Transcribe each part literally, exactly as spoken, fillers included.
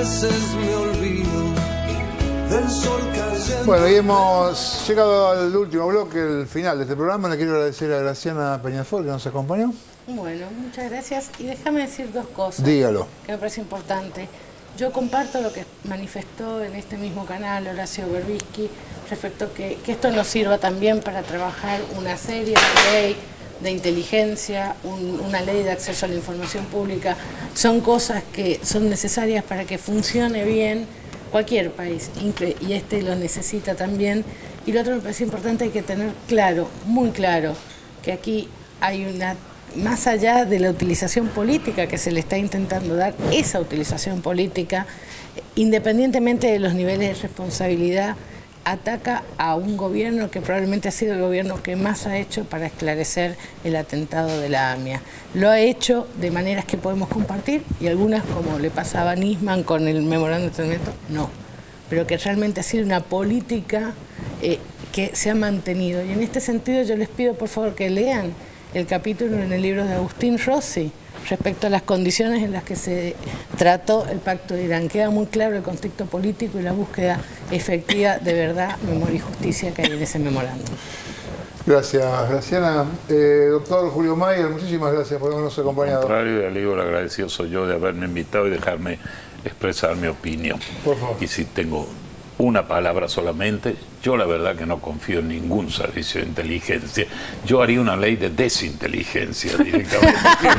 veces me olvido del sol cayendo. Bueno, y hemos llegado al último bloque, el final de este programa. Le quiero agradecer a Graciana Peñafort que nos acompañó. Bueno, muchas gracias. Y déjame decir dos cosas. Dígalo. Que me parece importante. Yo comparto lo que manifestó en este mismo canal Horacio Berbisky respecto a que, que esto nos sirva también para trabajar una serie de ley de inteligencia, un, una ley de acceso a la información pública. Son cosas que son necesarias para que funcione bien cualquier país, y este lo necesita también. Y lo otro me parece importante, hay que tener claro, muy claro, que aquí hay una, más allá de la utilización política que se le está intentando dar, esa utilización política, independientemente de los niveles de responsabilidad, ataca a un gobierno que probablemente ha sido el gobierno que más ha hecho para esclarecer el atentado de la AMIA. Lo ha hecho de maneras que podemos compartir y algunas, como le pasaba a Nisman con el memorándum de entendimiento, no. Pero que realmente ha sido una política eh, que se ha mantenido. Y en este sentido yo les pido por favor que lean el capítulo en el libro de Agustín Rossi respecto a las condiciones en las que se trató el Pacto de Irán. Queda muy claro el contexto político y la búsqueda efectiva de verdad, memoria y justicia que hay en ese memorándum. Gracias, Graciana. Eh, doctor Julio Mayer, muchísimas gracias por habernos acompañado. Al contrario, le digo, el agradecido soy yo de haberme invitado y dejarme expresar mi opinión. Por favor. Y si tengo una palabra solamente, yo la verdad que no confío en ningún servicio de inteligencia. Yo haría una ley de desinteligencia directamente,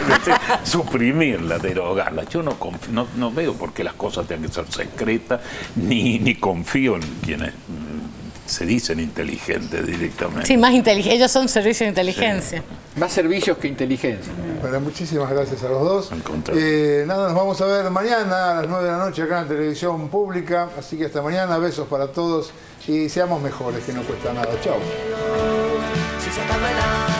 suprimirla, derogarla. Yo no, confío, no, no veo por qué las cosas tengan que ser secretas, ni, ni confío en quienes se dicen inteligentes directamente. Sí, más inteligentes. Ellos son servicios de inteligencia. Sí. Más servicios que inteligencia. Bueno, muchísimas gracias a los dos. Al Eh, nada, nos vamos a ver mañana a las nueve de la noche acá en Televisión Pública. Así que hasta mañana, besos para todos y seamos mejores, que no cuesta nada. Chao.